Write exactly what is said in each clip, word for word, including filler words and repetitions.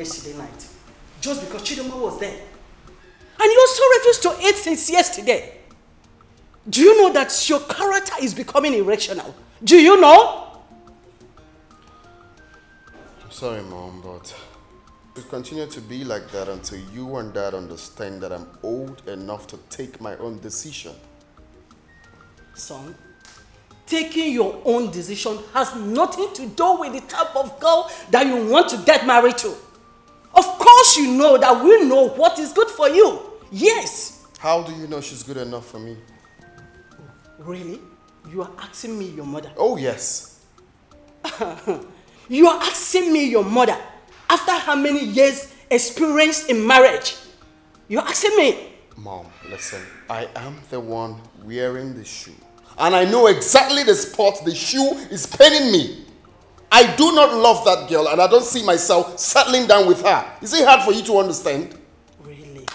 yesterday night. Just because Chidoma was there. And you also refused to eat since yesterday. Do you know that your character is becoming irrational? Do you know? I'm sorry, Mom, but it will continue to be like that until you and Dad understand that I'm old enough to take my own decision. Son, taking your own decision has nothing to do with the type of girl that you want to get married to. Of course you know that we know what is good for you. Yes. How do you know she's good enough for me? Really? You are asking me your mother? Oh, yes. You are asking me your mother after how many years experience in marriage? You are asking me? Mom, listen. I am the one wearing the shoe. And I know exactly the spot the shoe is paining me. I do not love that girl and I don't see myself settling down with her. Is it hard for you to understand? Really?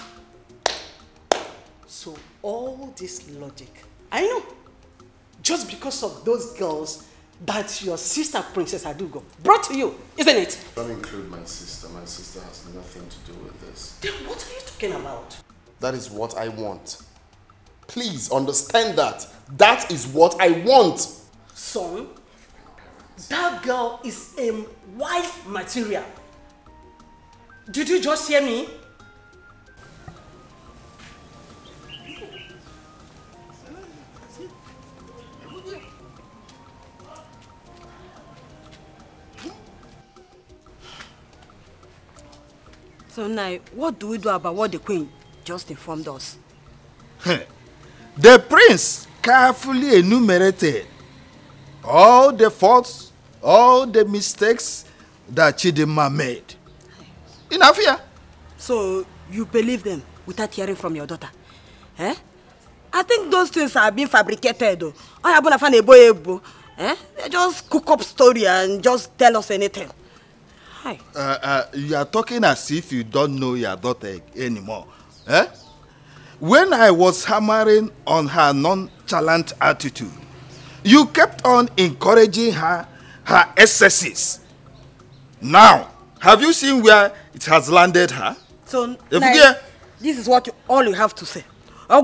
So all this logic, I know. Just because of those girls that your sister Princess Adugo brought to you, isn't it? Don't include my sister. My sister has nothing to do with this. Then what are you talking about? That is what I want. Please understand that. That is what I want. Son, that girl is a wife material. Did you just hear me? So now, what do we do about what the Queen just informed us? The Prince carefully enumerated all the faults, all the mistakes that Chidima made. Enough here. So, you believe them without hearing from your daughter? Eh? I think those things are being fabricated. Though. Eh? They just cook up story and just tell us anything. Hi. Uh, uh, you are talking as if you don't know your daughter anymore. Eh? When I was hammering on her nonchalant attitude, you kept on encouraging her, her excesses. Now, have you seen where it has landed her? So, now, this is what you, all you have to say. Eh?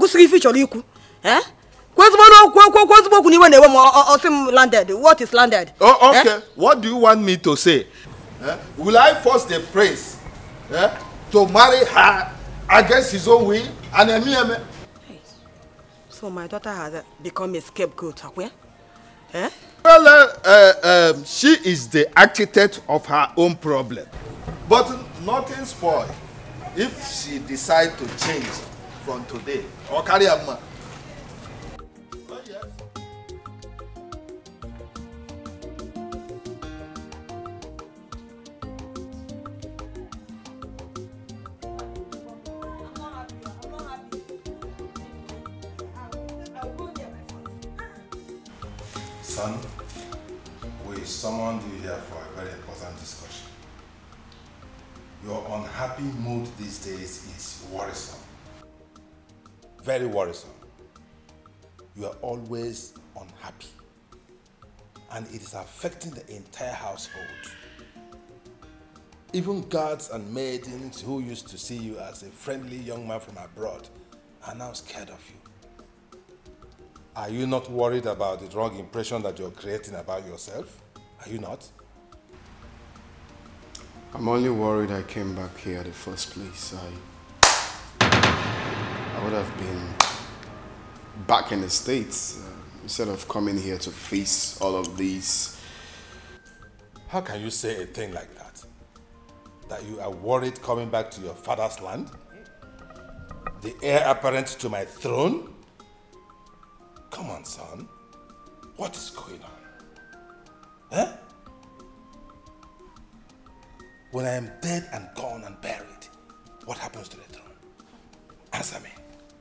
Landed. What is landed? Oh, okay. Eh? What do you want me to say? Eh? Will I force the prince eh, to marry her against his own will? And hey. So my daughter has become a scapegoat, okay? Eh? Well, uh, uh, um, she is the architect of her own problem. But nothing spoiled if she decides to change from today. Or carry a man. Oh, yes. Son, we summoned you here for a very important discussion. Your unhappy mood these days is worrisome. Very worrisome. You are always unhappy. And it is affecting the entire household. Even guards and maidens who used to see you as a friendly young man from abroad are now scared of you. Are you not worried about the wrong impression that you're creating about yourself? Are you not? I'm only worried I came back here in the first place. I, I would have been back in the States uh, instead of coming here to face all of these. How can you say a thing like that? That you are worried coming back to your father's land? The heir apparent to my throne? Come on, son. What is going on? Eh? When I am dead and gone and buried, what happens to the throne? Answer me.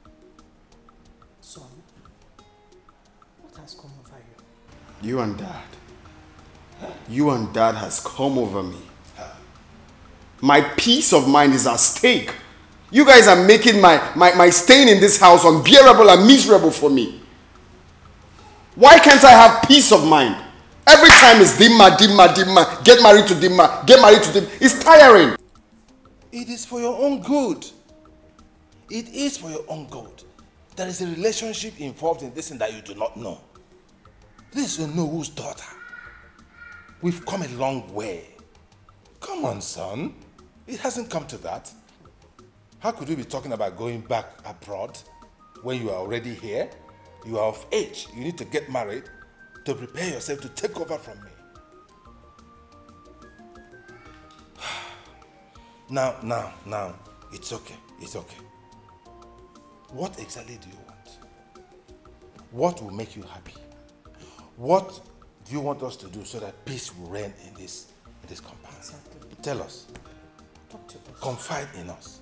Son, what has come over you? You and Dad. Huh? You and Dad has come over me. Huh? My peace of mind is at stake. You guys are making my, my, my staying in this house unbearable and miserable for me. Why can't I have peace of mind? Every time it's Dimma, Dimma, Dimma. Get married to Dimma. Get married to Dimma. It's tiring. It is for your own good. It is for your own good. There is a relationship involved in this thing that you do not know. This is Onowo's daughter. We've come a long way. Come on, son. It hasn't come to that. How could we be talking about going back abroad when you are already here? You are of age. You need to get married to prepare yourself to take over from me. Now, now, now, it's okay. It's okay. What exactly do you want? What will make you happy? What do you want us to do so that peace will reign in this, in this compound? Exactly. Tell us. Talk to us. Confide in us.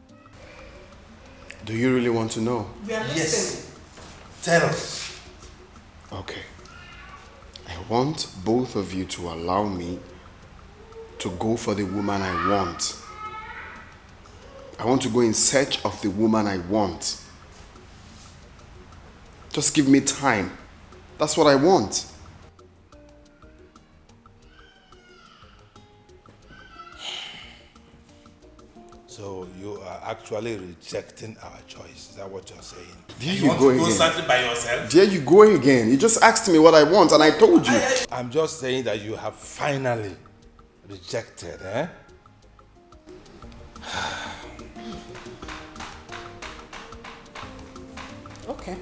Do you really want to know? We are Yes. listening. Tell us. Okay. I want both of you to allow me to go for the woman I want. I want to go in search of the woman I want. Just give me time. That's what I want. So you are actually rejecting our choice. Is that what you're saying? There you you want go to go again. something by yourself? There you go again. You just asked me what I want and I told you. I'm just saying that you have finally rejected, eh? Okay.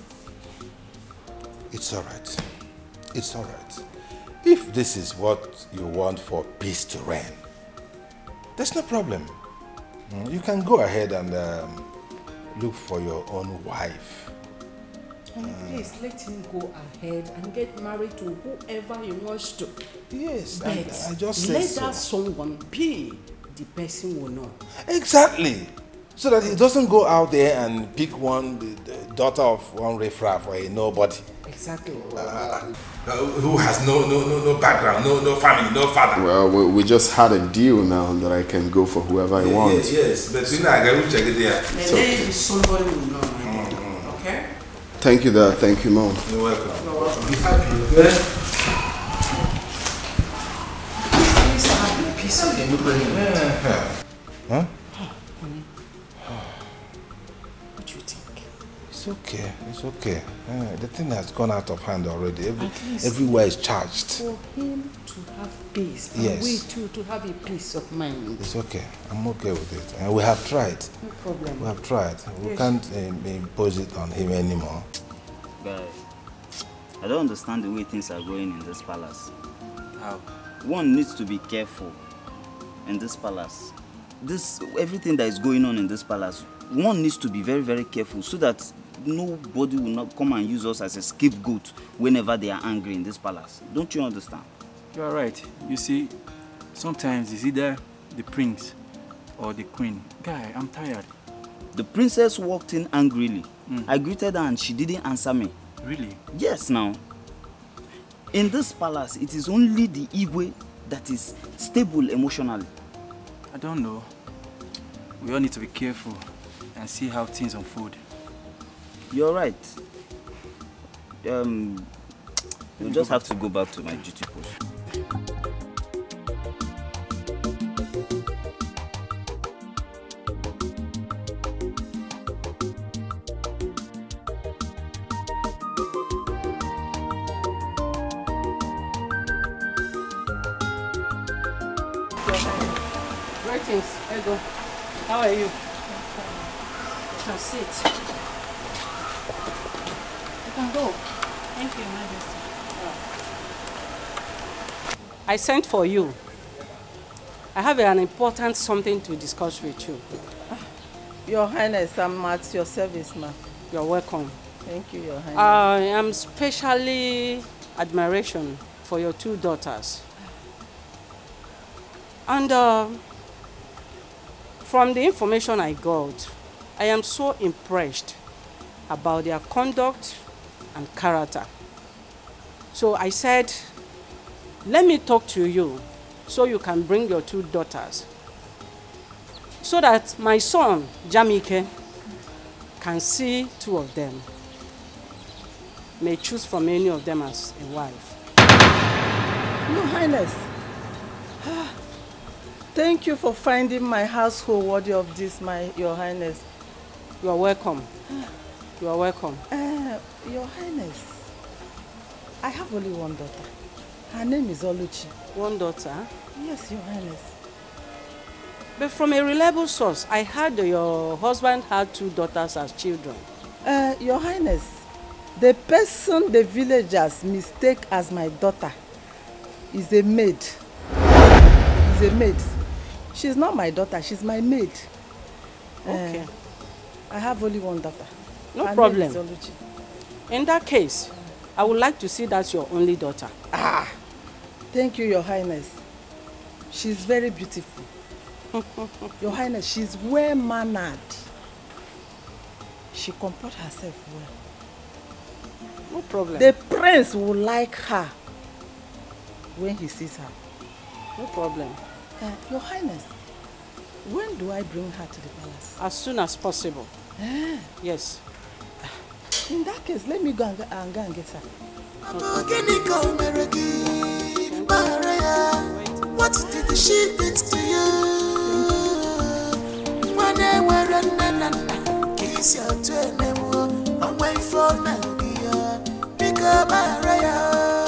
It's all right. It's all right. If this is what you want for peace to reign, there's no problem. Mm, You can go ahead and um, look for your own wife. And please let him go ahead and get married to whoever he wants to. Yes, I, But I just said let so. that someone be the person we know. Exactly. So that he doesn't go out there and pick one, the, the daughter of one riffraff or a nobody. Exactly. Uh, who has no, no, no, no background, no, no family, no father. Well, we, we just had a deal now that I can go for whoever I want. Yes, yes, but you know, I will check it there. And then somebody will know. Mm-hmm. Okay? Thank you, Dad. Thank you, Mom. You're welcome. You're welcome. Be happy, okay? Please have a piece of it. Huh? What do you think? It's okay, it's okay. Uh, the thing has gone out of hand already. Every, At least everywhere is charged. for him to have peace, and Yes. we too to have a peace of mind. It's okay. I'm okay with it. And we have tried. No problem. We have tried. We Yes. can't uh, impose it on him anymore. Guy, I don't understand the way things are going in this palace. How? One needs to be careful in this palace. This everything that is going on in this palace, one needs to be very, very careful so that nobody will not come and use us as a scapegoat whenever they are angry in this palace. Don't you understand? You are right. You see, sometimes it's either the prince or the queen. Guy, I'm tired. The princess walked in angrily. Mm. I greeted her and she didn't answer me. Really? Yes, now. In this palace, it is only the Igwe that is stable emotionally. I don't know. We all need to be careful and see how things unfold. You're right. Um, you just have to go back to my duty post. Greetings, Ego. How are you? You can sit. You can go. Thank you, Majesty. I sent for you. I have an important something to discuss with you. Your Highness, I'm at your service, ma'am. You're welcome. Thank you, Your Highness. I am specially admiration for your two daughters. And uh, from the information I got, I am so impressed about their conduct and character. So I said, let me talk to you so you can bring your two daughters, so that my son, Jamike, can see two of them, may choose from any of them as a wife. Your Highness, Thank you for finding my household worthy of this, my Your Highness. You are welcome. You are welcome. Uh, Your Highness, I have only one daughter. Her name is Oluchi. One daughter? Yes, Your Highness. But from a reliable source, I heard that your husband had two daughters as children. Uh, Your Highness, the person the villagers mistake as my daughter is a maid. Is a maid. She's not my daughter, she's my maid. Okay. Uh, I have only one daughter. No Her problem. name is Oluchi. In that case, I would like to see that's your only daughter. Ah, thank you, Your Highness. She's very beautiful. Your Highness, she's well-mannered. She comports herself well. No problem. The prince will like her when he sees her. No problem. Uh, Your Highness, when do I bring her to the palace? As soon as possible. Ah. Yes. In that case, let me go and, and, go and get her. What did she did to you? When they were running, kiss your twin and wait for Nadia. Pick up Maria.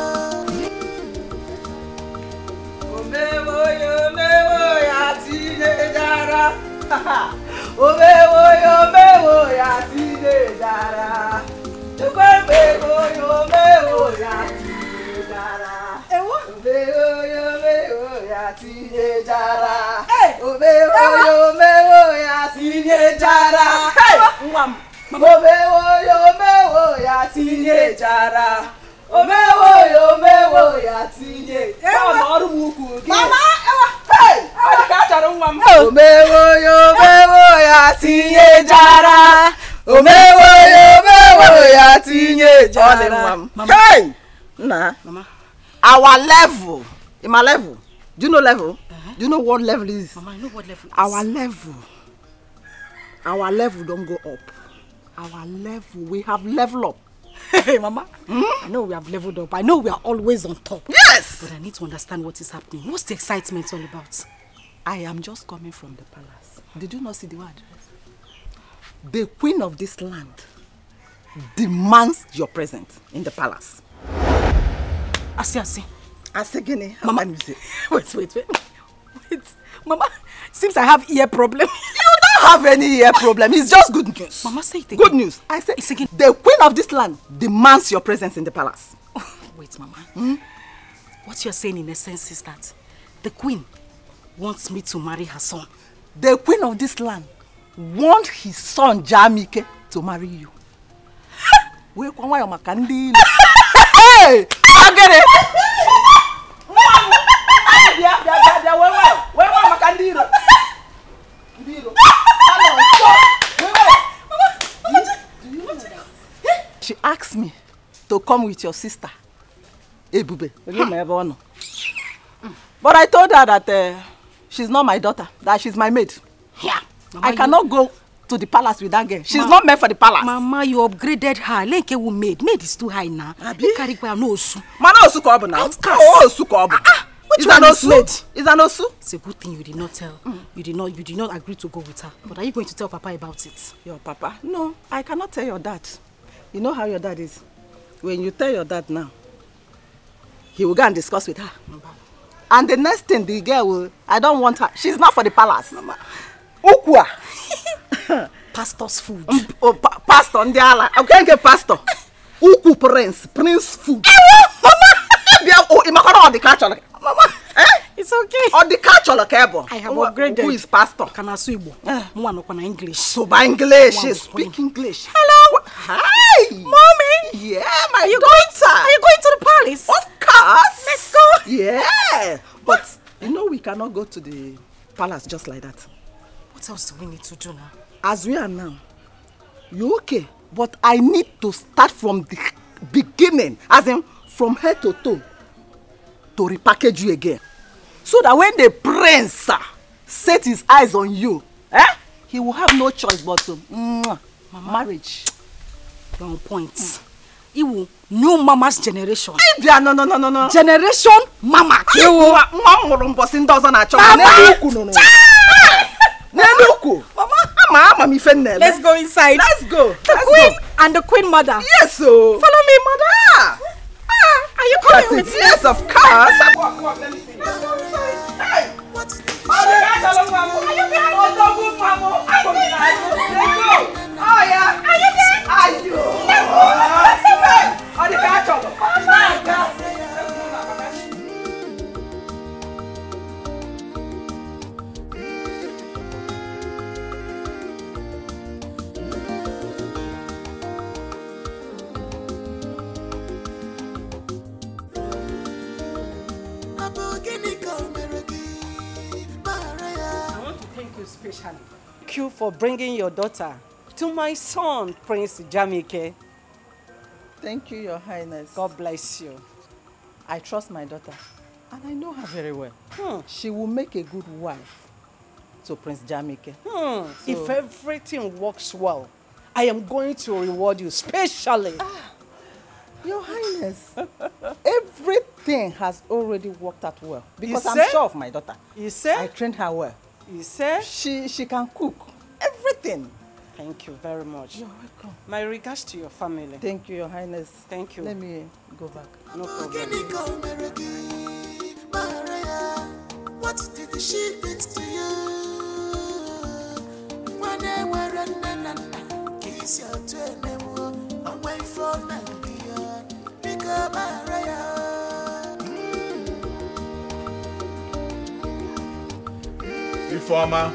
Omewo yo mewo ya tine jara. Omewo yo mewo ya tine jara. Omewo yo mewo ya tine jara. Omewo yo mewo ya tine jara. Omewo yo mewo ya tine jara. Mwam. Omewo yo mewo ya tine jara. Omewo yo mewo ya tinye. Mama ọrụ m ukwu gị. Mama ewa. Hey! Ọ ka chọrọ nwa m. Omewo yo mewo ya tinye jara. Omewo yo mewo ya tinye jara. Hey! Nah. Mama. Our level. In my level. Do you know level? Uh-huh. Do you know what level is? Mama, I know what level is. Our level. Our level don't go up. Our level, we have level up. Hey, Mama, hmm? I know we have leveled up. I know we are always on top. Yes! But I need to understand what is happening. What's the excitement all about? I am just coming from the palace. Did you not see the word? The queen of this land demands your presence in the palace. I see, I see. I see, Guinea. Mama, wait, wait, wait. Wait. Mama, seems I have ear problem. You don't have any ear problem. It's just good news. Mama, say it again. Good news. I say it's again. The queen of this land demands your presence in the palace. Oh, wait, Mama. Hmm? What you're saying in essence is that the queen wants me to marry her son. The queen of this land wants his son Jamike to marry you. Hey! I get it! She asked me to come with your sister, Ebube. But I told her that uh, she's not my daughter, that she's my maid. Yeah. Mama, I cannot you... go to the palace with that girl. She's Ma not meant for the palace. Mama, you upgraded her. Lenke will maid. Maid is too high now. You carry kwa no osu. Mana osu ko obu now. Oh, osu ko obu. Which one is maid? Is an osu? It's a good thing you did not tell. Mm. You did not. You did not agree to go with her. But are you going to tell Papa about it? Your Papa? No, I cannot tell your dad. You know how your dad is. When you tell your dad now, he will go and discuss with her. Mama. And the next thing, the girl will. I don't want her. She's not for the palace. Mama. Ukwa. Pastor's food. Um, oh, pa pastor, ndiala. I can't get pastor. Uku prince, prince food. Mama. Oh, imakoro on the catch on. Mama. Eh? It's okay. On the catch on the cable. I have upgraded. Who is pastor? Kanasuibo. Mwa no kwa English. So by English, she speak English. Hello. Hi. Mommy. Yeah, my are you daughter. Going, are you going to the palace? Of course. Let's go. Yeah. But you know we cannot go to the palace just like that. What else do we need to do now? As we are now, you okay? But I need to start from the beginning, as in from head to toe, to repackage you again. So that when the prince uh, set his eyes on you, eh, he will have no choice but to mm, marriage. You're on point. Mm. Iwu new mama's generation. Ibia no no no no no. Generation mama. Iwu mama mbosi ndozo na chọ. Neluku. Mama, mama, mama, mi fenne. Let's go inside. Let's go. The Let's queen go. and the queen mother. Yes, so. Follow me, mother. Ah, are you coming with me? Yes, of course. Come on, come on, let me see. Let's go inside. Hey. What is this? Are you behind the dog, mama? I'm coming. Let's go. Oh yeah. Are you there? Are you? Let's go. Let's go. On the catch up. Oh my God. I want to thank you specially. Thank you for bringing your daughter to my son, Prince Jamike. Thank you, Your Highness. God bless you. I trust my daughter, and I know her very well. Hmm. She will make a good wife to Prince Jamike. Hmm. So, if everything works well, I am going to reward you specially. Ah, Your Highness, everything has already worked out well because You I'm say? sure of my daughter. You say? I trained her well. You say? She she can cook everything. Thank you very much. You're welcome. My regards to your family. Thank you, Your Highness. Thank you. Let me go back. No problem. What did she did to you? When they were running, kiss your twin, away from Nigeria, pick up Maria. Ifeoma.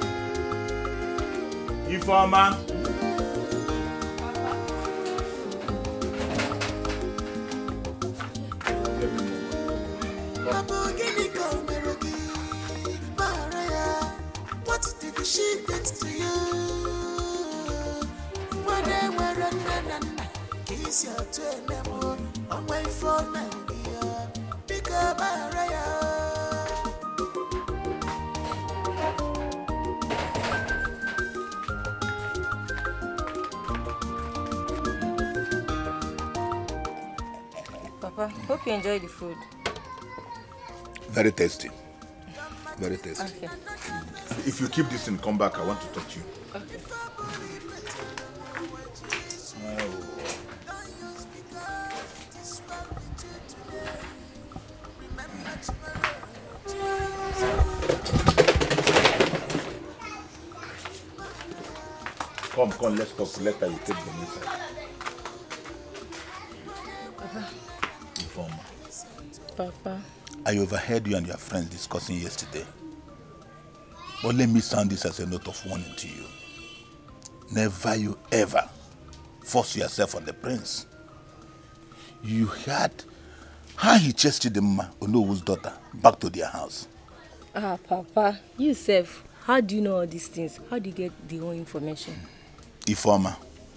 Ifeoma. What did she did to you? When they were running, kiss your twin, away from Nigeria, pick up Maria. Papa, hope you enjoy the food. Very tasty. Very tasty. Okay. If you keep this and come back, I want to talk to you. Okay. Come, come, let's talk. Later you take them inside. Papa. Informer. Papa. I overheard you and your friends discussing yesterday. But let me sound this as a note of warning to you. Never you ever force yourself on the prince. You heard how he chased Chidimma, Onowu's daughter, back to their house. Ah, Papa, you self, how do you know all these things? How do you get the whole information? Ifeoma,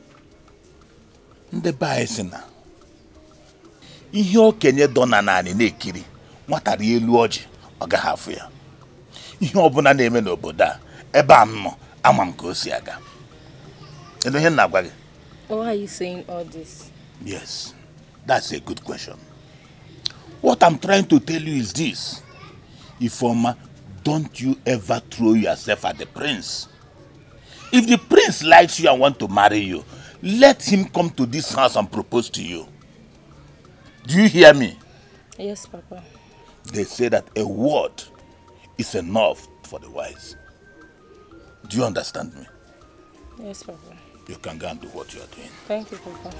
ndị bae si na ihe okenye dọ na naanị na-ekiri nwata rie elu ọjị ọ gaghị afụ ya. Ihe ọbụla na-eme n'obodo a ebe a m nọ ama m ka o si aga. Elu ihe na-agwa gị? Why are you saying all this? Yes, that's a good question. What I'm trying to tell you is this. Ifeoma, don't you ever throw yourself at the prince. If the prince likes you and wants to marry you, let him come to this house and propose to you. Do you hear me? Yes, Papa. They say that a word is enough for the wise. Do you understand me? Yes, Papa. You can go and do what you are doing. Thank you, Papa.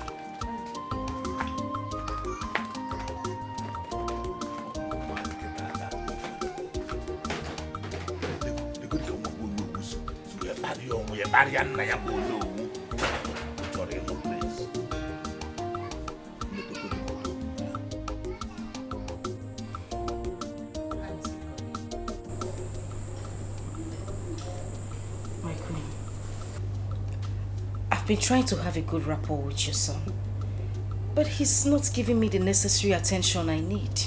My queen, I've been trying to have a good rapport with your son, but he's not giving me the necessary attention I need.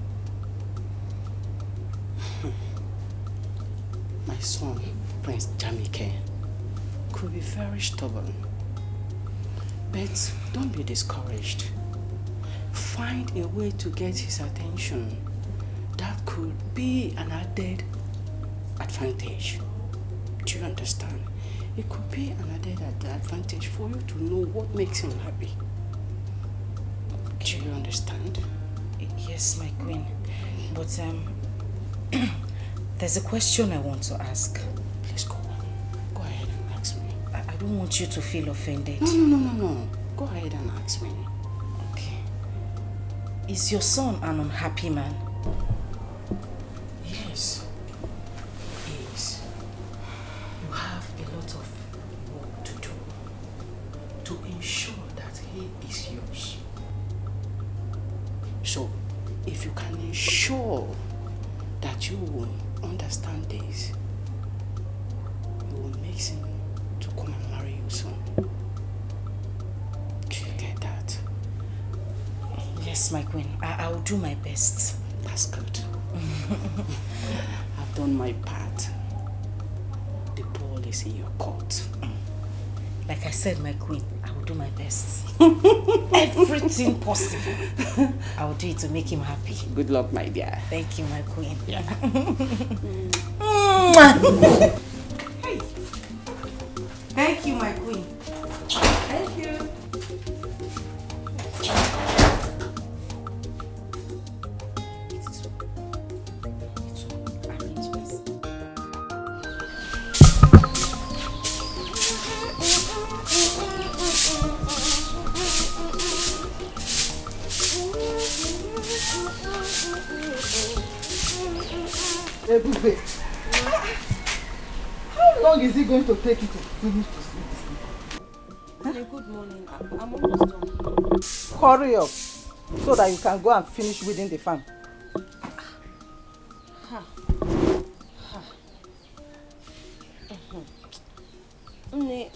My son, Prince Jamike, could be very stubborn. But don't be discouraged. find a way to get his attention, that could be an added advantage. Do you understand? It could be an added advantage for you to know what makes him happy. Do you understand? Yes, my queen. But um, there's a question I want to ask. Please go on. Go ahead and ask me. I, I don't want you to feel offended. No, no, no, no, no. Go ahead and ask me. Okay. Is your son an unhappy man? Yes. He is. You have a lot of work to do to ensure that he is yours. So, if you can ensure that you will understand this, you will make him to come and marry you soon. Do you get that? Yes, my queen. I, I will do my best. That's good. I've done my part. The ball is in your court. Like I said, my queen, I will do my best. Everything possible. I will do it to make him happy. Good luck, my dear. Thank you, my queen. Yeah. Hey. Thank you, my queen. Thank you. Ebube, how long is it going to take you to finish this sleep? Huh? Good morning. I'm almost done. Hurry up so that you can go and finish weeding the farm. Ha. Ha. Nne,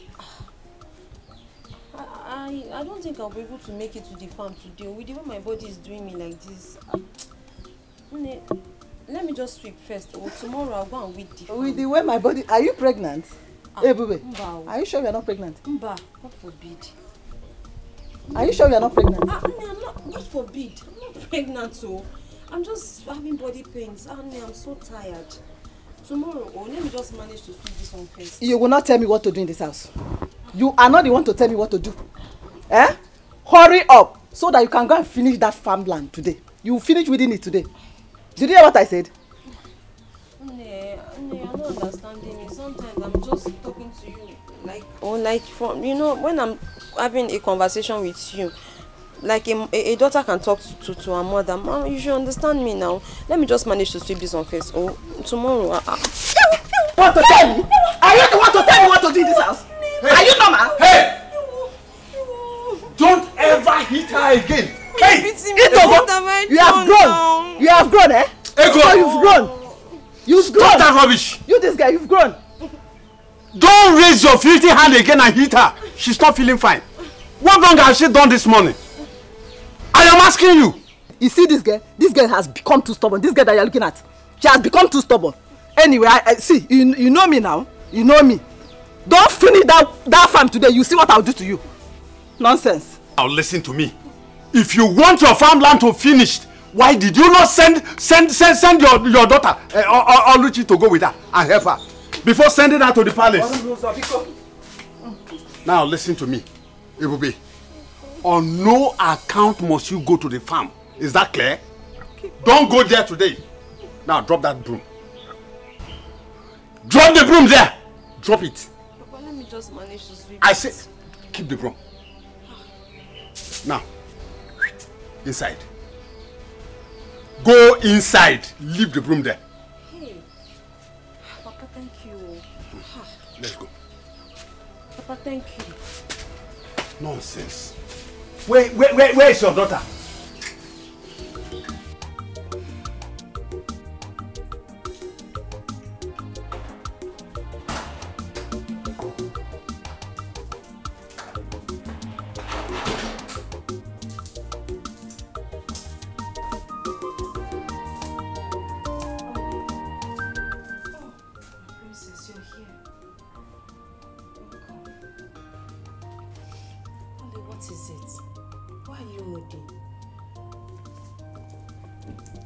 I, I, I don't think I'll be able to make it to the farm today. With the way my body is doing me like this. Nne, let me just sweep first. Or tomorrow I'll go and weed the farm. With the way my body... Are you pregnant? Ah, Ebube, Mba. are you sure you're not pregnant? Mba, God forbid. Are you sure you're not pregnant? Ah, Nne, I'm not, God forbid. I'm not pregnant, so I'm just having body pains. Ah, Nne, I'm so tired. Tomorrow, oh, let me just manage to sweep this one first. You will not tell me what to do in this house. You are not the one to tell me what to do. Eh? Hurry up so that you can go and finish that farmland today. You will finish weeding it today. Did you hear what I said? Nne, Nne, you're not understanding me. Sometimes I'm just talking to you like, or like, from, you know, when I'm having a conversation with you, like a, a, a daughter can talk to, to, to her mother. Mom, you should understand me now. Let me just manage to sweep this one first. Oh, tomorrow. Uh, uh. What to tell me? Are you the one to tell me what to do in this house? Hey. Are you normal? Hey! Don't ever hit her again. Hey! Itogo, you have grown. Now. You have grown, eh? Ego. So you've grown. You've Stop grown. Stop that rubbish. You, this guy, you've grown. Don't raise your filthy hand again and hit her. She's not feeling fine. What wrong has she done this morning? I am asking you. You see this girl? This girl has become too stubborn. This girl that you're looking at, she has become too stubborn. Anyway, I, I see, you, you know me now. You know me. Don't finish that, that farm today. You see what I'll do to you. Nonsense. Now listen to me. If you want your farmland to finish, why did you not send send send, send your, your daughter uh, or, or Luchi to go with her and help her before sending her to the palace? Now listen to me, Ebube. On no account must you go to the farm. Is that clear? Don't go there today. Now drop that broom. Drop the broom there. Drop it. Papa, let me just manage to sweep. I say, keep the broom. Now, inside. Go inside. Leave the broom there. Hey, Papa, thank you. Let's go. Papa, thank you. Nonsense. Where, where, where, where is your daughter?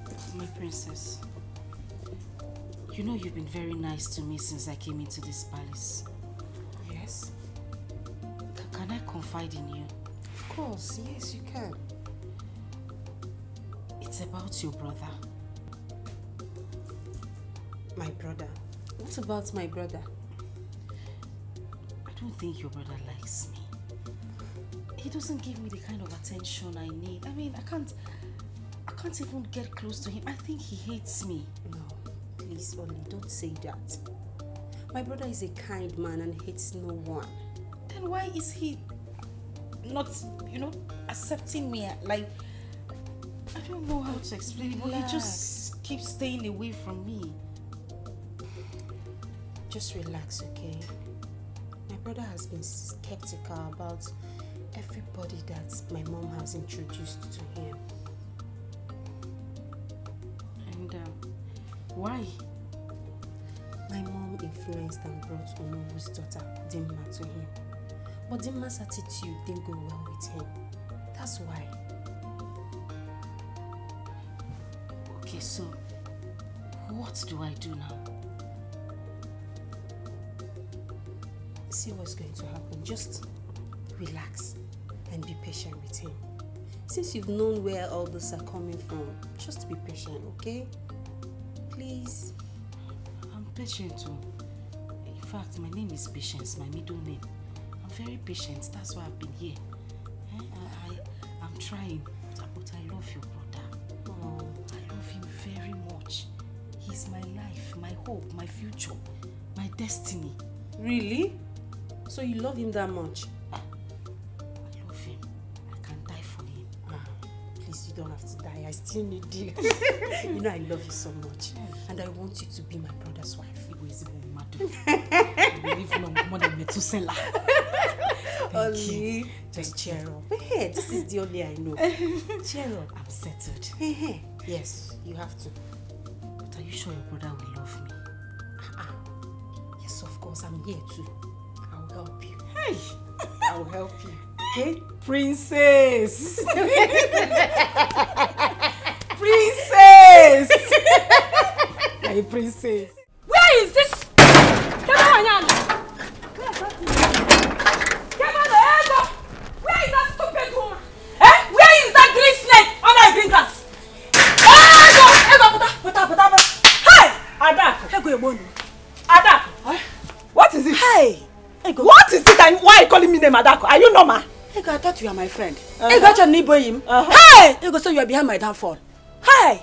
My princess, you know you've been very nice to me since I came into this palace. Yes? C can I confide in you? Of course, yes you can. It's about your brother. My brother? What about my brother? I don't think your brother likes me. He doesn't give me the kind of attention I need. I mean, I can't, I can't even get close to him. I think he hates me. No, please, Oli, don't say that. My brother is a kind man and hates no one. Then why is he not, you know, accepting me? Like, I don't know how to explain it, but he just keeps staying away from me. Just relax, okay? My brother has been skeptical about everybody that my mom has introduced to him. And um, why? My mom influenced and brought Onobu's daughter, Dimma, to him. But Dimma's attitude didn't go well with him. That's why. Okay, so what do I do now? See what's going to happen. Just relax and be patient with him. Since you've known where all this are coming from, just be patient, okay? Please. I'm patient too. In fact, my name is Patience, my middle name. I'm very patient. That's why I've been here. I, I, I'm trying, but I love your brother. Oh. I love him very much. He's my life, my hope, my future, my destiny. Really? So you love him that much? I love him. I can die for him. Ah, please, you don't have to die. I still need you. You know I love you so much. And I want you to be my brother's wife. Oli, just cheer up. Hey, this is the only I know. Cheer up. I'm settled. Yes, you have to. But are you sure your brother will love me? Ah, yes, of course. I'm here too. I'll help you. Hey, I'll help you. Okay? Princess! Princess! My princess. Where is this? Come on, Yana. Come on, Ego. Where is that stupid woman? Eh? Where is that green snake under the green grass? Ego! Ego, put up, put up, put up. Hey! Adako. Ego, Ego. Adako. What is it? Hey! Ego. What is it and why are you calling me name Adako? Are you normal? Ego, I thought you were my friend. Uh-huh. Ego, I need him. Uh-huh. Hey! Ego, so you are behind my downfall. Hey!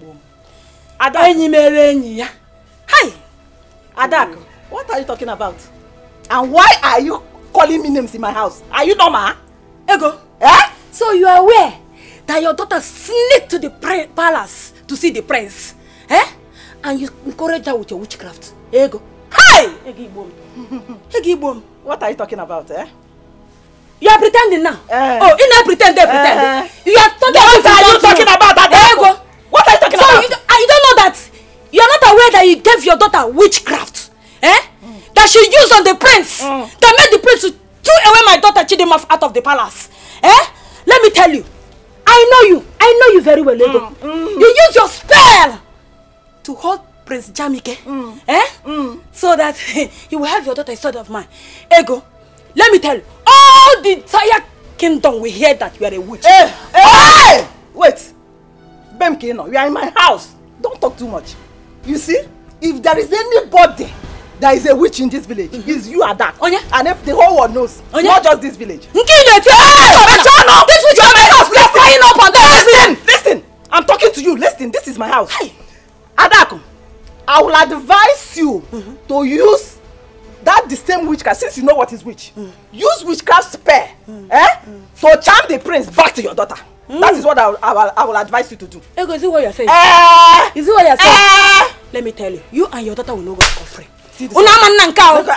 Adako. Hey! Adako, what are you talking about? And why are you calling me names in my house? Are you normal? Ego. Eh? So you are aware that your daughter sneaked to the palace to see the prince? Eh? And you encourage her with your witchcraft. Ego. Hey! Ego. Ego. What are you talking about, eh? You are pretending now. Uh, oh, you not pretend, they pretend. Uh, you are talking what about are you talking about, Adako? What are you talking so about? You, uh, you don't know that you are not aware that you gave your daughter witchcraft, eh? Mm. That she used on the prince, mm. that made the prince to throw away my daughter Chidima out of the palace, eh? Let me tell you, I know you, I know you very well, Ego. Mm. Mm. You use your spell to hold Prince Jamike, mm. eh? Mm. So that you will have your daughter instead of mine. Ego, let me tell you, all the entire kingdom will hear that you are a witch. Hey, hey, hey! Wait, Bemkino, you are in my house. Don't talk too much. You see, if there is anybody that is a witch in this village, mm-hmm. it's you, Adak. Oh, yeah? And if the whole world knows, oh, yeah? Not just this village. Hey! This witch is my house. Let's flying up on that. Listen, listen. I'm talking to you. Listen, this is my house. Hey. Adak, I will advise you mm-hmm. to use that the same witchcraft, since you know what is witch. Mm. Use witchcraft spell, mm. eh? Mm. To charm the prince back to your daughter. Mm. That is what I will, I, will, I will advise you to do. Ego, is it what you're saying? Uh, is it what you're saying? Uh, Let me tell you, you and your daughter will not go offering. See, come and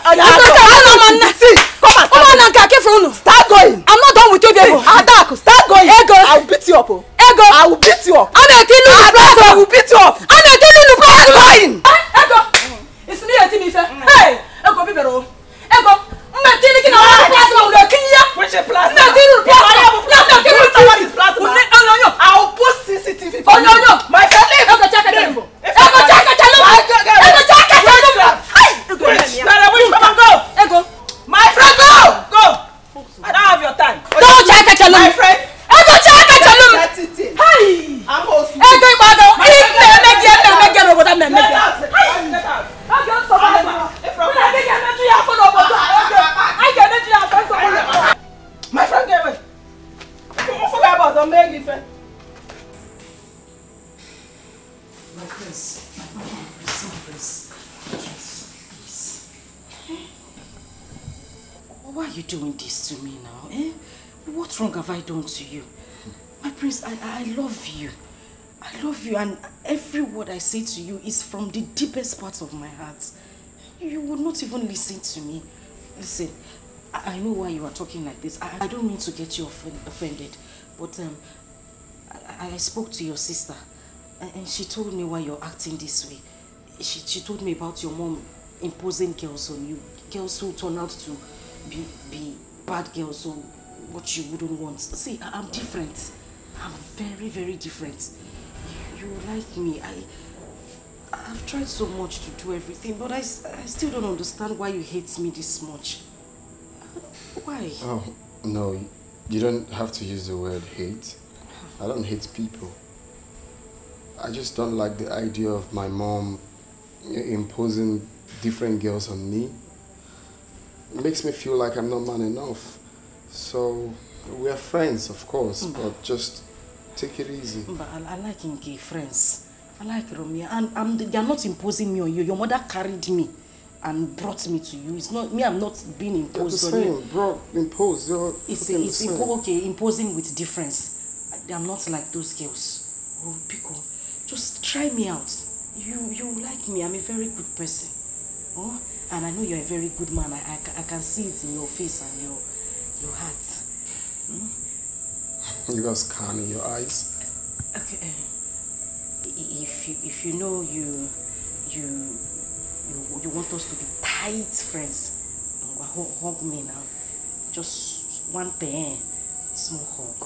start going. I'm not done with you, Ego. Adak, start going. Ego, I will beat you up. Oh. Ego, I will beat you up. I'm a teen in the place. I will beat you up. I'm a teen in the place. Going. Ego, it's me a teen. Hey, Ego, be better. Ego, I'm a teen in the place. I'm a teen here. Which a place? I'm a teen in the place. I'm a teen in the place. I will put C C T V for you. My family. Don't make it fair. My prince, my prince, my prince, please. Why are you doing this to me now? Eh? What wrong have I done to you? My prince, I, I love you. I love you, and every word I say to you is from the deepest part of my heart. You will not even listen to me. Listen, I, I know why you are talking like this. I, I don't mean to get you offend, offended, but um, I, I spoke to your sister, and, and she told me why you're acting this way. She, she told me about your mom imposing girls on you, girls who turn out to be, be bad girls or what you wouldn't want. See, I, I'm different. I'm very, very different. You, you like me. I, I've tried so much to do everything, but I, I still don't understand why you hate me this much. Why? Oh, no. You don't have to use the word hate. I don't hate people. I just don't like the idea of my mom imposing different girls on me. It makes me feel like I'm not man enough. So, we're friends, of course, mm. but just take it easy. But I, I like Inge, friends. I like Romeo, and I'm, they're not imposing me on you. Your mother carried me and brought me to you. It's not me. I'm not being imposed on you. Same, brought, imposed. You're it's a, it's impo okay, imposing with difference. I'm not like those girls. Oh, Pico, just try me out. You you like me. I'm a very good person. Oh, and I know you're a very good man. I I, I can see it in your face and your your heart. Hmm? You got scan in your eyes. Okay. If you if you know you you you you want us to be tight friends, hug, hug me now. Just one thing, small hug.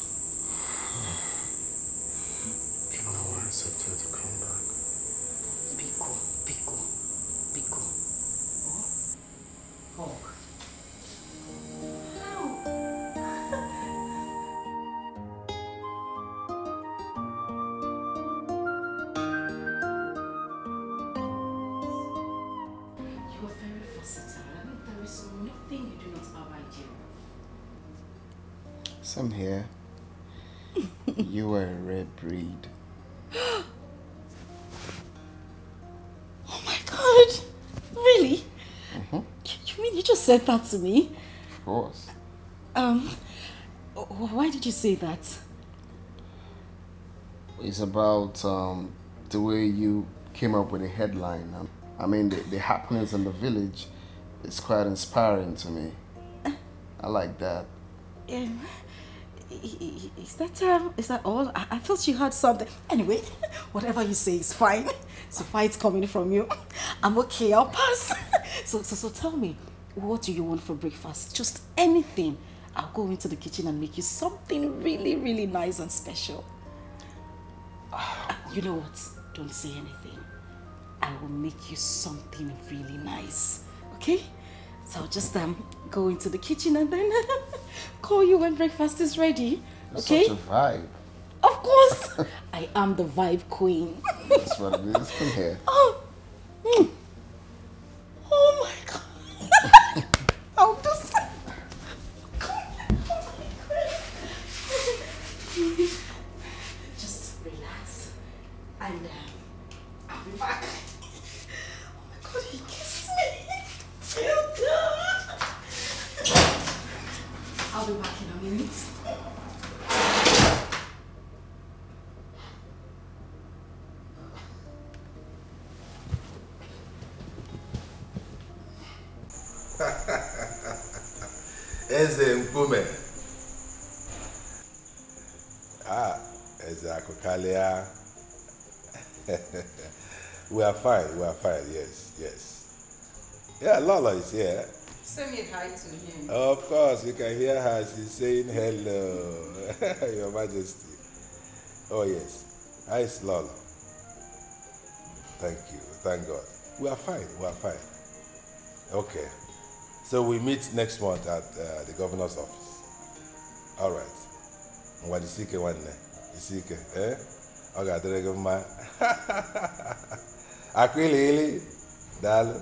I want September to come back. Pico, Pico, Pico. Oh, hug. Some here. You are a rare breed. Oh my God! Really? Mm-hmm. You mean you just said that to me? Of course. Um, why did you say that? It's about um, the way you came up with a headline. I mean, the, the happenings in the village is quite inspiring to me. I like that. Um, is that um, is that all? I, I thought you had something. Anyway, whatever you say is fine. So far it's coming from you. I'm okay. I'll pass. So so so tell me, what do you want for breakfast? Just anything. I'll go into the kitchen and make you something really really nice and special. Uh, you know what? Don't say anything. I will make you something really nice. Okay? So I'll just um go into the kitchen and then call you when breakfast is ready. Okay? Such a vibe. Of course. I am the vibe queen. That's what it is. Come here. Oh. Mm. Oh my God. I'll just just relax and um, I'll be back. Oh my God, he kissed me. I'll be back in a minute. Eze Mkume. Ah, Eze Akokalia. We are fine, we are fine, yes, yes. Yeah, Lola is here. Send me hi to him. Of course, you can hear her. She's saying hello, Your Majesty. Oh, yes. Hi, it's Lola. Thank you. Thank God. We are fine. We are fine. Okay. So we meet next month at uh, the governor's office. All right. What is it? One Isike, eh? Okay, there ma. Akwili, Dal.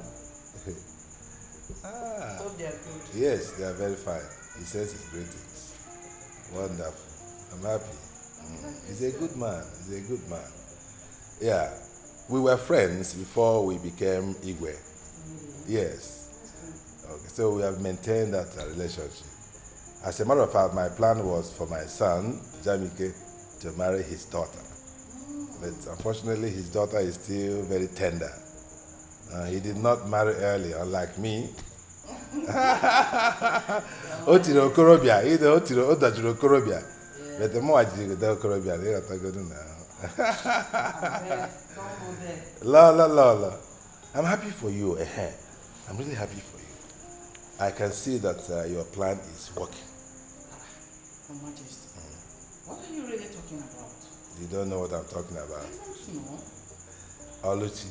Ah. Hope they are good. Yes, they are very fine. He says his greetings. Wonderful. I'm happy. Mm. He's a good man. He's a good man. Yeah. We were friends before we became Igwe. Mm. Yes. Okay. So we have maintained that uh, relationship. As a matter of fact, my plan was for my son, Jamike, to marry his daughter. But unfortunately, his daughter is still very tender. Uh, he did not marry early, unlike me. Otiro Korobia, either Otiro Odajiro Korobia. But the more I do the Korobia, they are talking now. La la la la. I'm happy for you. I'm really happy for you. I can see that uh, your plan is working. Your Majesty, mm. What are you really talking about? You don't know what I'm talking about. I don't know. Oluchi.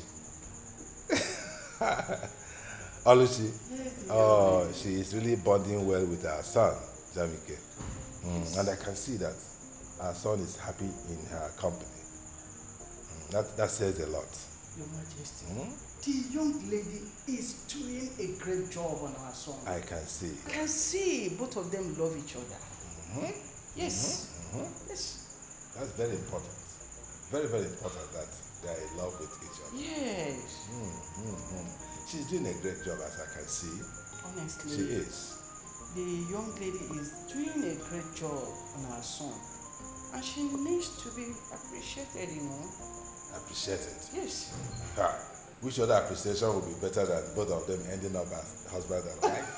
Oluchi. Yes, oh, she is really bonding well with our son, Jamike. Mm. Yes. And I can see that our son is happy in her company. Mm. That, that says a lot. Your Majesty, mm? the young lady is doing a great job on her son. I can see. I can see both of them love each other. Mm-hmm. Yes. Mm-hmm. Mm-hmm. Yes. That's very important. Very, very important that they are in love with each other. Yes. Mm-hmm. She's doing a great job, as I can see. Honestly. She is. The young lady is doing a great job on her son. And she needs to be appreciated, you know. Appreciated? Yes. Ha. Which other appreciation would be better than both of them ending up as husband and wife?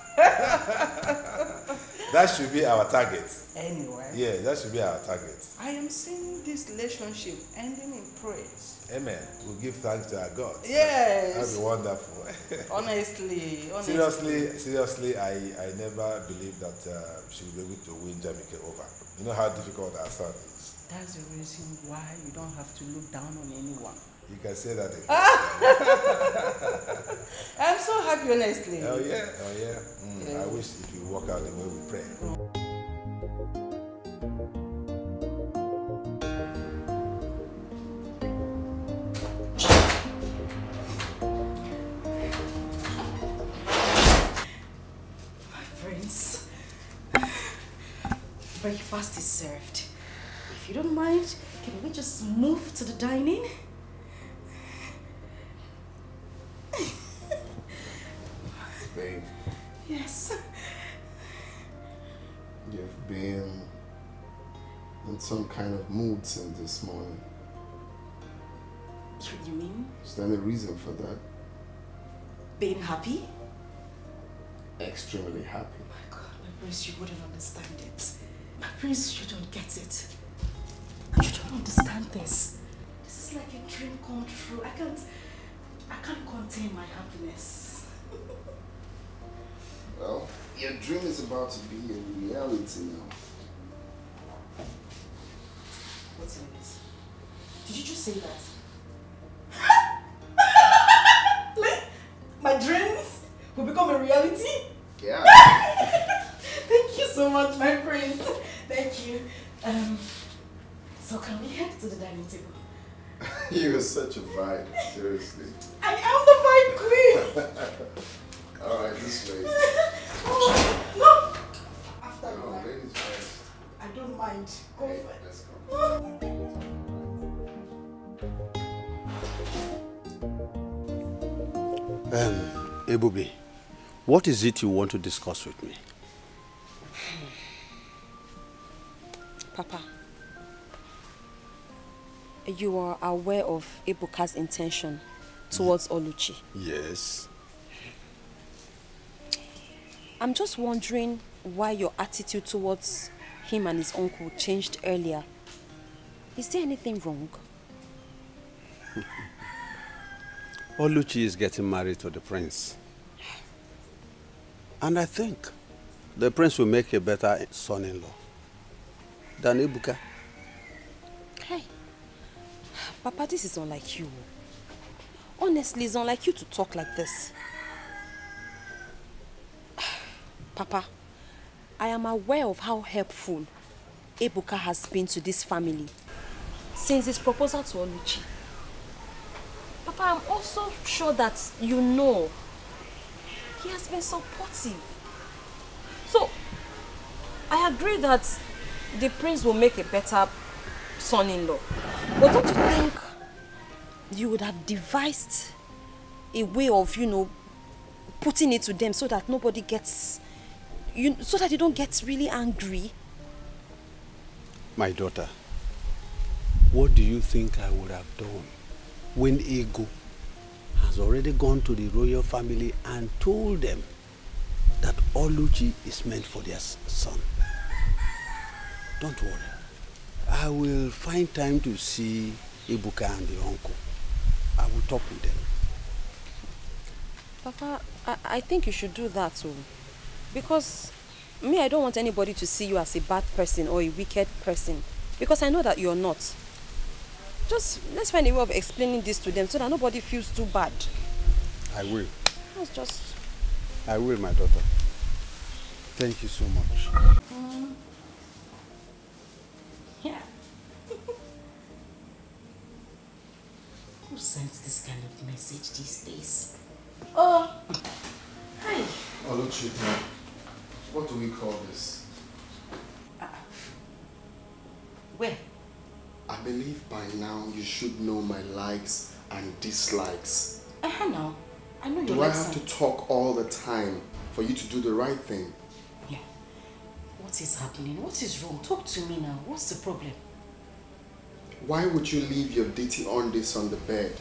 That should be our target. Anyway. Yeah, that should be our target. I am seeing this relationship ending in praise. Amen. We'll give thanks to our God. Yes. That'd be wonderful. honestly, honestly. Seriously, seriously, I, I never believed that uh, she would be able to win Jamike over. You know how difficult our son is. That's the reason why you don't have to look down on anyone. You can say that again. I'm so happy, honestly. Oh yeah, oh yeah. Mm, yeah. I wish it will work out the way we pray. My friends, breakfast is served. If you don't mind, can we just move to the dining? Babe. Yes. You've been in some kind of mood since this morning. What do you mean? Is there any reason for that? Being happy? Extremely happy. Oh my God, my prince, you wouldn't understand it. My prince, you don't get it. You don't understand this. This is like a dream come true. I can't, I can't contain my happiness. Well, your dream is about to be a reality now. What's in it? Did you just say that? My dreams will become a reality? Yeah. Thank you so much, my prince. Thank you. Um, so can we head to the dining table? You're such a vibe, seriously. I am the vibe queen. Alright, this way. Oh, no. After no, you. ladies first. I don't mind. Go hey, for it. Let's go. Um, Ebubi, what is it you want to discuss with me? Papa, you are aware of Ebuka's intention towards Oluchi. Yes. I'm just wondering why your attitude towards him and his uncle changed earlier. Is there anything wrong? Oluchi is getting married to the prince. And I think the prince will make a better son-in-law than Ebuka. Hey, Papa, this is unlike you. Honestly, it's unlike you to talk like this. Papa, I am aware of how helpful Ebuka has been to this family since his proposal to Oluchi. Papa, I'm also sure that you know he has been supportive. So, I agree that the prince will make a better son-in-law. But don't you think you would have devised a way of, you know, putting it to them so that nobody gets, you, so that they don't get really angry? My daughter, what do you think I would have done when Ego has already gone to the royal family and told them that Oluchi is meant for their son? Don't worry. I will find time to see Ibuka and the uncle. I will talk with them. Papa, I, I think you should do that too. Because me, I don't want anybody to see you as a bad person or a wicked person. Because I know that you're not. Just let's find a way of explaining this to them so that nobody feels too bad. I will. That's just... I will, my daughter. Thank you so much. Mm. Yeah. Who sends this kind of message these days? Oh, hi. Oluchi, what do we call this? Uh, where? I believe by now you should know my likes and dislikes. Uh-huh, now. I know you Do like I have some... to talk all the time for you to do the right thing? Yeah. What is happening? What is wrong? Talk to me now. What's the problem? Why would you leave your dirty undies on the bed?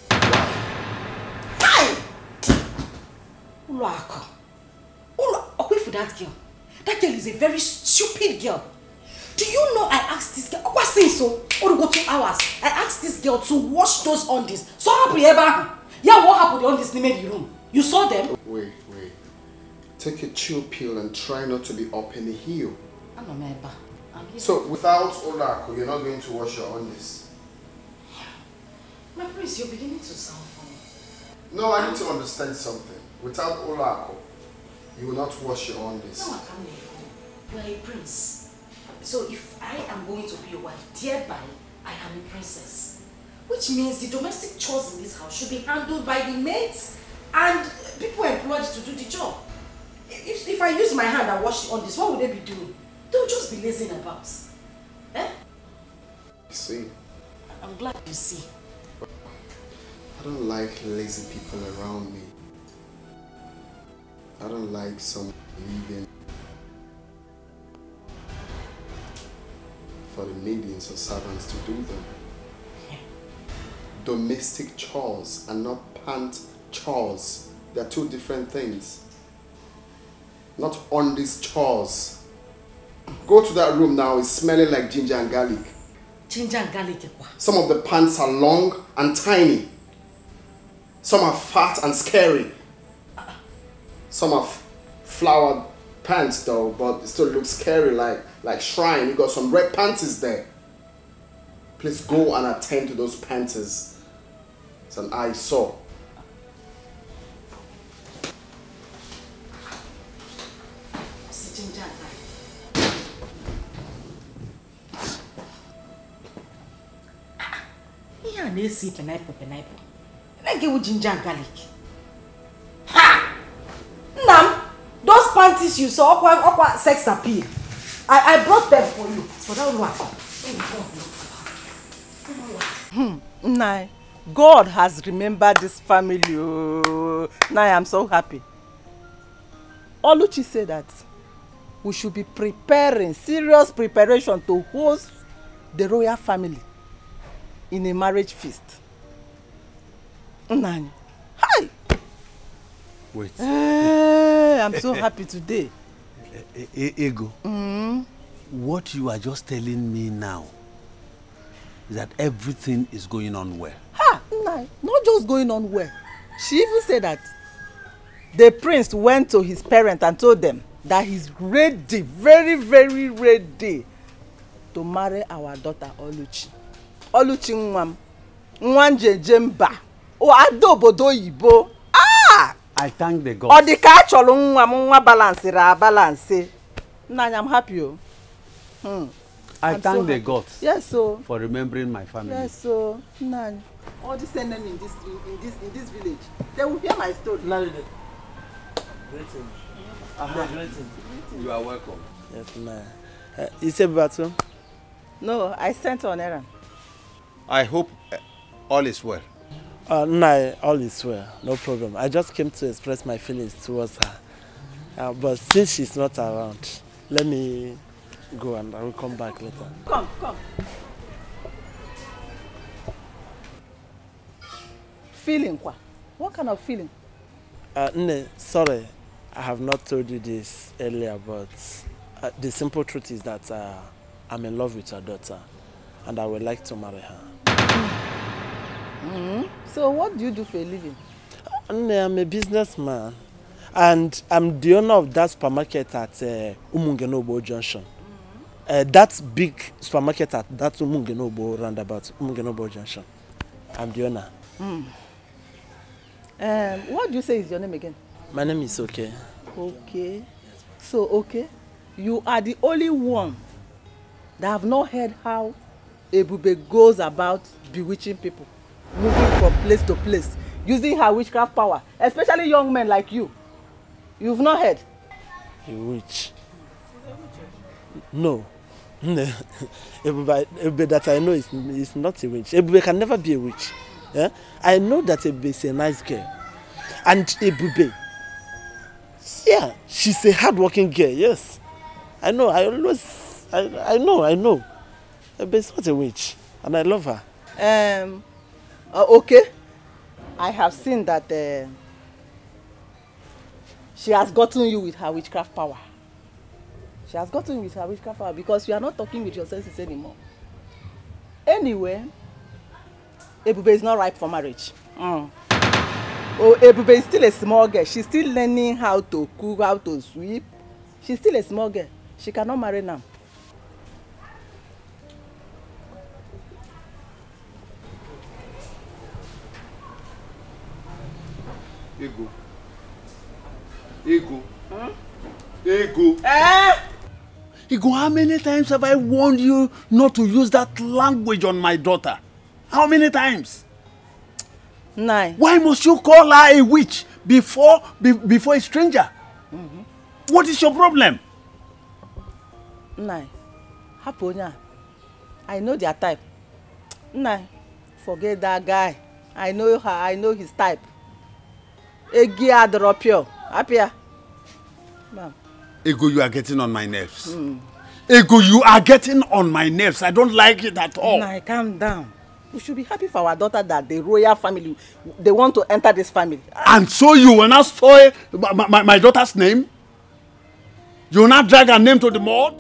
Uluako. Ulu, away for that girl. That girl is a very stupid girl. Do you know I asked this girl, what say so? Or go two hours. I asked this girl to wash those undies. So happy ever. Yeah, what happened on this in the room? You saw them? Wait, wait. Take a chill pill and try not to be up in the heel. I'm a member. So without Olako, you're not going to wash your undies? My prince, you're beginning to sound funny. No, I need to understand something. Without Olako, you will not wash your undies. No, I can't. You are a prince. So if I am going to be your wife, thereby I am a princess. Which means the domestic chores in this house should be handled by the maids and people employed to do the job. If, if I use my hand and wash on this, what would they be doing? They'll just be lazing about. Eh? I see. I'm glad you see. I don't like lazy people around me. I don't like someone leaving for the maidens or servants to do them. Yeah. Domestic chores and not pant chores. They're two different things. Not on these chores. Go to that room now, it's smelling like ginger and garlic. Ginger and garlic? Some of the pants are long and tiny. Some are fat and scary. Some are flowered pants though, but it still looks scary like, like shrine. You got some red panties there. Please go and attend to those panties. It's an eyesore. Ginger and garlic. Yeah, they see pineapple, pineapple. Let's get with ginger and garlic. Ha! Nam, those panties you saw, aqua, aqua sex appeal. I, I brought them for you. For that one. Hmm. Nah, God has remembered this family. Oh. Now I am so happy. Oluchi said that we should be preparing, serious preparation to host the royal family in a marriage feast. Nani. Hi! Wait. Hey, I'm so happy today. Ego, Mm. what you are just telling me now is that everything is going on well. Ha! Nani. Not just going on well. She even said that the prince went to his parents and told them that he's ready, very, very ready to marry our daughter Oluchi. Oluchi Nwam. Nwanje Jemba. O adobodo yibo. Ah! I thank the God. Or the catch or nwa balance ra balance. Nanya, I'm happy. Oh. Hmm. I I'm thank so the happy. gods. Yes, so. For remembering my family. Yes, so. Nanya. All this send them in this in this in this village. They will hear my story. Greeting. Uh-huh. Greeting. You are welcome. Yes, ma'am. Uh, you say Batu? No, I sent her on errand. I hope uh, all is well. Uh, no, all is well. No problem. I just came to express my feelings towards her. Uh, but since she's not around, let me go and I will come back later. Come, come. Feeling what? What kind of feeling? Uh, Nne, sorry, I have not told you this earlier, but uh, the simple truth is that uh, I'm in love with her daughter and I would like to marry her. Mm-hmm. So what do you do for a living? Uh, Nne, I'm a businessman and I'm the owner of that supermarket at uh, Umungenobo Junction. Mm-hmm. uh, that big supermarket at that Umungenobo roundabout, Umungenobo Junction. I'm the owner. Mm. Um, what do you say is your name again? My name is Okay. Okay. So, okay, you are the only one that have not heard how Ebube goes about bewitching people, moving from place to place, using her witchcraft power, especially young men like you. You've not heard? A witch? No. Ebube, Ebube that I know is, is not a witch. Ebube can never be a witch. Yeah? I know that Ebube is a nice girl. And Ebube, yeah, she's a hard-working girl, yes. I know, I always, I, I know, I know. Ebube is not a witch, and I love her. Um, uh, okay. I have seen that uh, she has gotten you with her witchcraft power. She has gotten you with her witchcraft power because you are not talking with your senses anymore. Anyway, Ebube is not ripe for marriage. Mm. Oh, Ebube is still a small girl. She's still learning how to cook, how to sweep. She's still a small girl. She cannot marry now. Ego. Ego. Huh? Ego. Eh? Ego, how many times have I warned you not to use that language on my daughter? How many times? Nine. Why must you call her a witch before be, before a stranger? Mm-hmm. What is your problem? Nine. Haponya. I know their type. Nine. Forget that guy. I know her. I know his type. Egia Dropio. Apia. Ma'am. Ego, you are getting on my nerves. Mm. Ego, you are getting on my nerves. I don't like it at all. Nine, calm down. We should be happy for our daughter that the royal family, they want to enter this family. And so you will not spoil my, my, my daughter's name? You will not drag her name to the mud?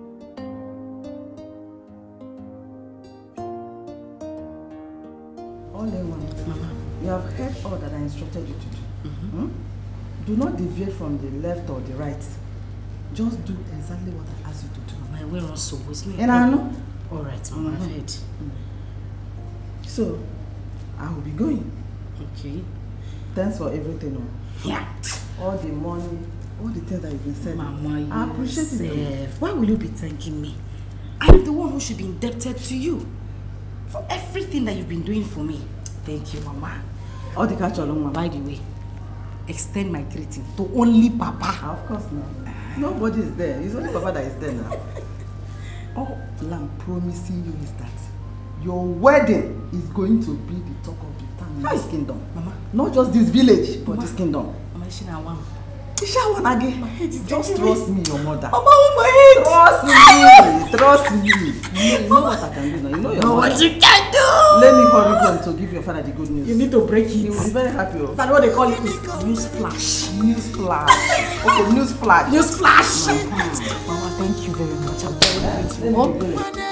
All I want, Mama, you have heard all that I instructed you to do. Mm-hmm. Hmm? Do not deviate from the left or the right. Just do exactly what I asked you to do. My way also was me. And I know. All right, Mama, mm-hmm. I've heard. Mm. So, I will be going. Okay. Thanks for everything. Yeah. All the money, all the things that you've been sending. Mama, I appreciate it. Why will you be thanking me? I'm the one who should be indebted to you for everything that you've been doing for me. Thank you, Mama. All the catch along, Mama. By the way, extend my greeting to only Papa. Of course not. Nobody is there. It's only Papa that is there now. All I'm promising you is that your wedding is going to be the talk of the town in this kingdom. Mama. Not just this village, but Mama. This kingdom. Mama, Ishina Ishawan again. My head is just trust me, your mother. Mama, my head. Trust me. Trust me. You know what I can do now. You know your know mother. what you can do. Let me hurry on to give your father the good news. You need to break it. He will be very happy. That's what they call it is news flash. News flash. Okay, news flash. News flash. Mm-hmm. Mama, thank you very much. I'm very grateful.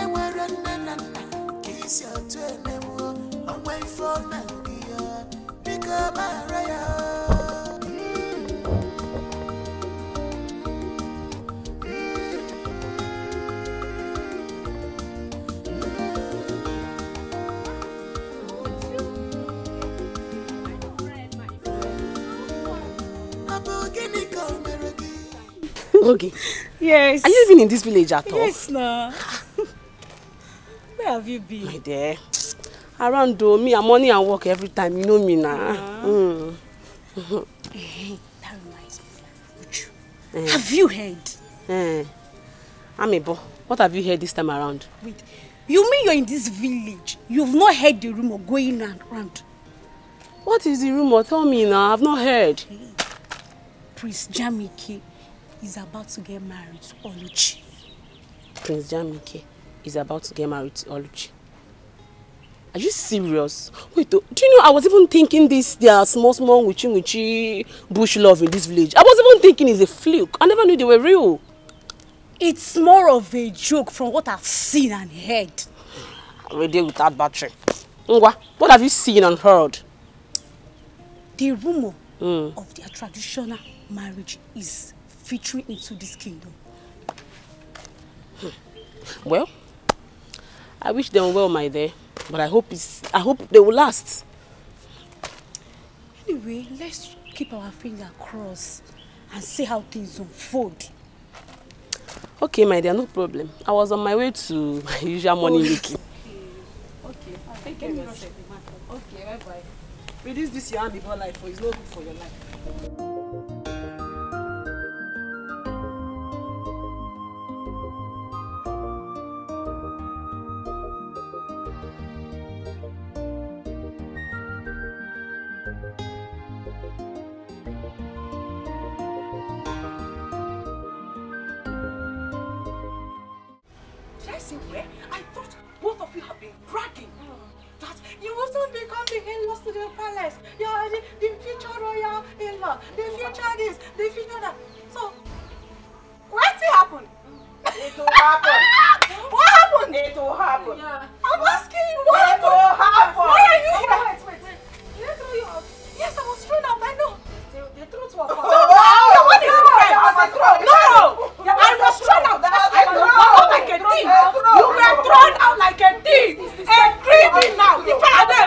Okay. Yes. Are you even in this village at all? Yes, no. Where have you been? My dear. Around though, me, I'm money and work every time. You know me now. Uh-huh. Mm. That reminds me. Uh, have you heard? Uh, Amebo, what have you heard this time around? Wait, you mean you're in this village? You've not heard the rumor going around? What is the rumor? Tell me now, I've not heard. Prince Jamike is about to get married to Oluchi. Prince Jamike is about to get married to Oluchi. Are you serious? Wait, do you know I was even thinking this, their small, small, witchy, witchy bush love in this village. I was even thinking it's a fluke. I never knew they were real. It's more of a joke from what I've seen and heard. We're there with that battery. Ngwa, what have you seen and heard? The rumor mm. of their traditional marriage is featuring into this kingdom. Hmm. Well, I wish them well, my dear. But I hope it's I hope they will last. Anyway, let's keep our fingers crossed and see how things unfold. Okay, my dear, no problem. I was on my way to my usual morning meeting. Okay, I'll take care of yourself. Okay, bye bye. Reduce this your ambible life, for it's not good for your life. Where? I thought both of you have been bragging that you will soon become the in-laws to the palace. You are the, the future royal in-law, the future this, the future that. So, what's it happen? It will happen. What happened? It will happen. Yeah. I'm asking you, what it happened? Will happen. Why are you here? Wait, wait, wait. Did they throw you out? Yes, I was thrown out, I know. The truth was false. So, what is it? I was thrown. No! I was thrown out. I was thrown out like a thief. You were thrown out like a thief. A criminal. The father